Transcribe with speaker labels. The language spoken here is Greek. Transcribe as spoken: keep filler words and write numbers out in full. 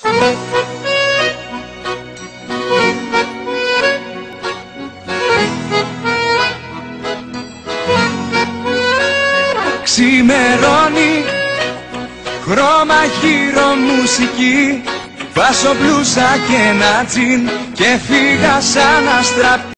Speaker 1: Ξημερώνει, χρώμα γύρω μουσική, βάζω μπλούζα και ένα τζιν και φύγα σαν αστραπή.